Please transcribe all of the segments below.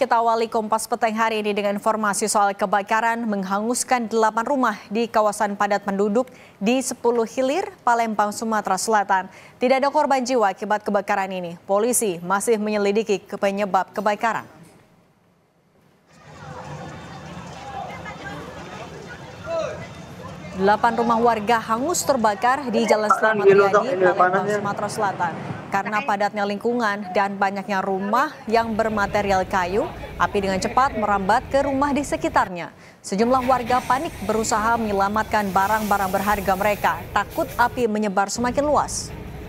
kita awali Kompas Petang hari ini dengan informasi soal kebakaran menghanguskan 8 rumah di kawasan padat penduduk di 10 Hilir, Palembang, Sumatera Selatan. Tidak ada korban jiwa akibat kebakaran ini. Polisi masih menyelidiki penyebab kebakaran. Delapan rumah warga hangus terbakar di Jalan Slamet Riyadi, Palembang, Sumatera Selatan. Karena padatnya lingkungan dan banyaknya rumah yang bermaterial kayu, api dengan cepat merambat ke rumah di sekitarnya. Sejumlah warga panik berusaha menyelamatkan barang-barang berharga mereka, takut api menyebar semakin luas.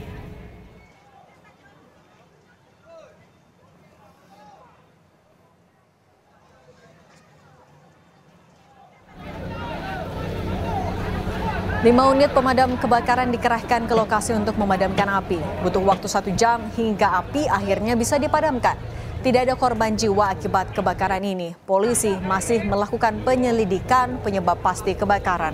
Lima unit pemadam kebakaran dikerahkan ke lokasi untuk memadamkan api. Butuh waktu 1 jam hingga api akhirnya bisa dipadamkan. Tidak ada korban jiwa akibat kebakaran ini. Polisi masih melakukan penyelidikan penyebab pasti kebakaran.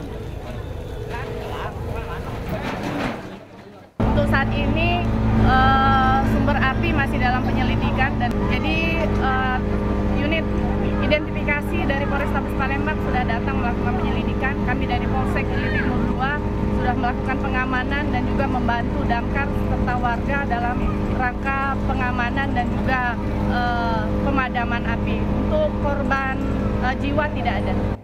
Untuk saat ini sumber api masih dalam penyelidikan dan jadi unit identifikasi dari Polrestabes Palembang sudah datang melakukan penyelidikan. Kami dari Polsek Gili Timur 2 sudah melakukan pengamanan dan juga membantu damkar serta warga dalam rangka pengamanan dan juga pemadaman api. Untuk korban jiwa tidak ada.